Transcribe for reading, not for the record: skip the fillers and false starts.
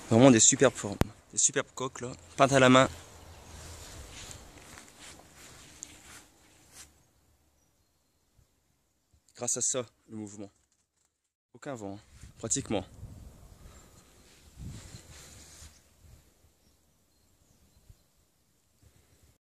Vraiment des superbes formes, des superbes coques là, peintes à la main. Grâce à ça, le mouvement. Aucun vent, hein, pratiquement.